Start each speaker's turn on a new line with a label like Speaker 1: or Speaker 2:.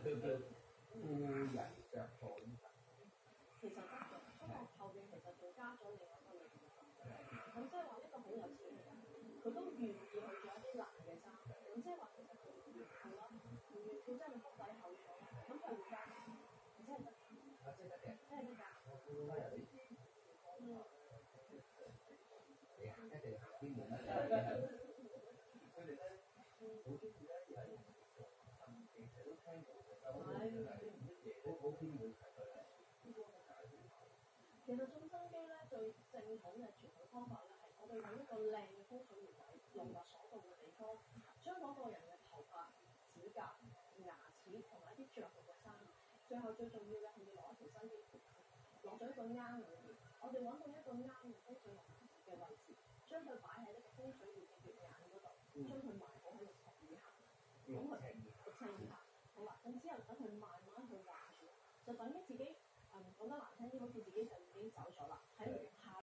Speaker 1: 人着火。
Speaker 2: 其實得咗，不過後邊其實仲加咗另外一個理論。咁即係話一個好有錢嘅人，佢都願意去做一啲難嘅衫。咁即係話其實佢唔願跳啦，唔願跳即係佢腹底厚咗，咁佢會加錢，真係得。
Speaker 1: 即係得嘅，
Speaker 2: 真係得㗎。
Speaker 1: 你行一定行啲門啦。佢哋咧好中意咧，有一樣其實都聽過嘅，但係好偏門嘅佢咧。
Speaker 2: 其實種生機咧，最正統嘅傳統方法咧，係我哋揾一個靚嘅風水穴位，龍脈所到嘅地方，將嗰個人嘅頭髮、指甲、牙齒同埋一啲着過嘅衫，最後最重要嘅係要攞一條生機落咗一個罌裏面。我哋揾到一個罌嘅風水嘅位置，將佢擺喺呢個風水穴嘅穴眼嗰度，將佢埋好喺6尺以下。咁佢6尺以下，好啦。咁之後等佢慢慢去橫住，就等於自己講得難聽啲，好似自己就已經走咗啦，喺